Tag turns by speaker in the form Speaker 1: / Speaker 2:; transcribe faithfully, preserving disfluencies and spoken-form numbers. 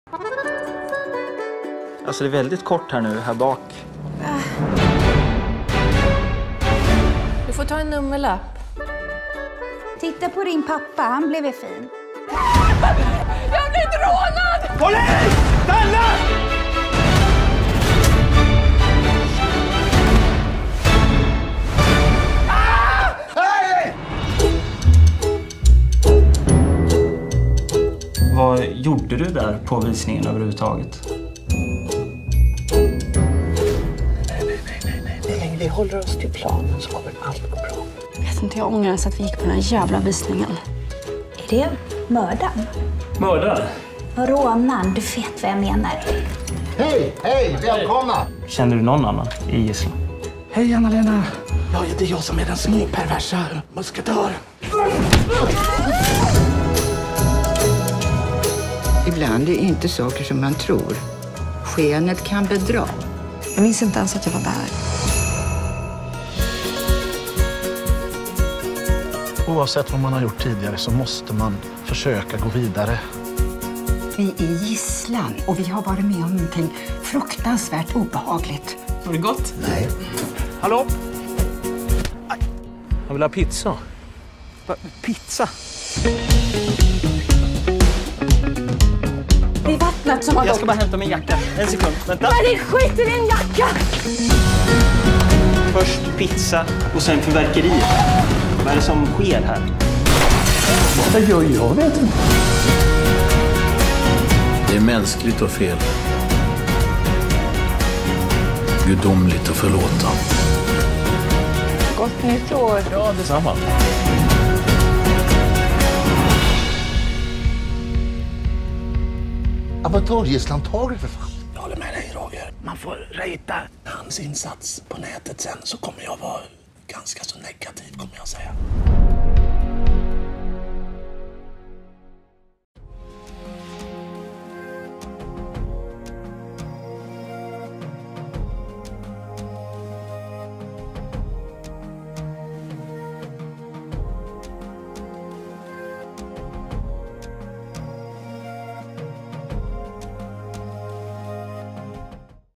Speaker 1: Alltså det är väldigt kort här nu, här bak.
Speaker 2: Du får ta en nummerlapp.
Speaker 3: Titta på din pappa, han blev fin.
Speaker 2: Jag har blivit rånad!
Speaker 4: Polis! Stanna! Ah! Hey!
Speaker 1: Vad gjorde du där på visningen överhuvudtaget?
Speaker 5: Vi håller oss till planen så kommer allt gå bra.
Speaker 6: Jag vet inte, jag ångrar att vi gick på den här jävla visningen.
Speaker 3: Är det mördaren?
Speaker 1: Mördare?
Speaker 3: Rånaren, du vet vad jag menar.
Speaker 4: Hej, hej, välkomna!
Speaker 1: Kände du någon annan i gisslan?
Speaker 4: Hej Anna-Lena. Ja, det är jag som är den småperversa musketör.
Speaker 5: Ibland är det inte saker som man tror. Skenet kan bedra.
Speaker 6: Jag minns inte ens att jag var där.
Speaker 7: Oavsett vad man har gjort tidigare så måste man försöka gå vidare.
Speaker 5: Vi är gisslan och vi har varit med om någonting fruktansvärt obehagligt.
Speaker 1: Var det gott?
Speaker 4: Nej.
Speaker 7: Hallå?
Speaker 1: Jag vill ha pizza.
Speaker 7: Va, pizza?
Speaker 6: Det är vattnet som har
Speaker 1: Jag ska bara hämta min jacka. En sekund, vänta.
Speaker 6: Men det skit i din jacka!
Speaker 1: Först pizza och sen fyrverkerier. Vad är det som sker här?
Speaker 4: Vad gör jag vet inte.
Speaker 8: Det är mänskligt och fel. Gudomligt att förlåta.
Speaker 6: Gott nytt år.
Speaker 1: Ja, detsamma.
Speaker 4: Amatörgisslan taget för fan.
Speaker 7: Jag håller med dig, Roger. Man får rejta hans insats på nätet sen så kommer jag vara ganska så negativ, kommer jag säga.